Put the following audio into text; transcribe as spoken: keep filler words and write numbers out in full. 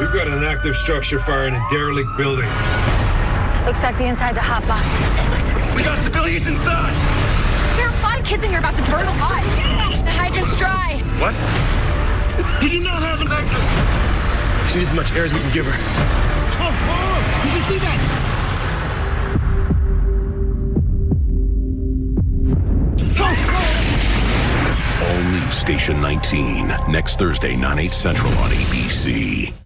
We've got an active structure fire in a derelict building. Looks like the inside's a hot box. We got civilians inside! There are five kids in here about to burn alive. The hydrant's dry. What? You do not have an exit! She needs as much air as we can give her. Oh, oh, did you see that? All new Station nineteen, next Thursday, nine, eight Central on A B C.